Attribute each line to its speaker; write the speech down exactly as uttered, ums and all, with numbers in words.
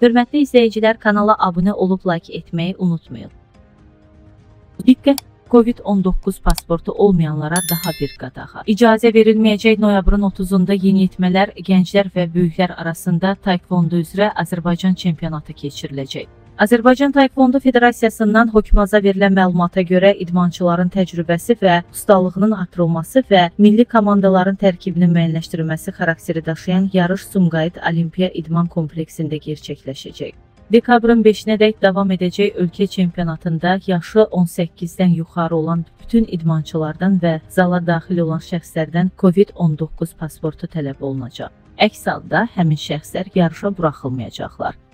Speaker 1: Hörmətli izləyicilər, kanala abunə olub like etməyi unutmayın. Diqqət! Covid on doqquz pasportu olmayanlara daha bir qadağa. İcazə verilməyəcək. Noyabrın otuzunda yeniyetmələr, gənclər və böyüklər arasında taekvondo üzrə Azərbaycan çempionatı keçiriləcək. Azərbaycan Taekvondo Federasiyasından hökümaza verilən məlumata görə idmançıların təcrübəsi və ustalığının artırılması və milli komandaların tərkibinin müəyyənləşdirilməsi xarakteri daşıyan yarış Sumqayıt Olimpiya İdman Kompleksində gerçəkləşəcək. Dekabrın beşinədək davam edəcək ölkə çempionatında yaşı on səkkizdən yuxarı olan bütün idmançılardan və zala daxil olan şəxslərdən Covid on doqquz pasportu tələb olunacaq. Əks halda həmin şəxslər yarışa buraxılmayacaqlar.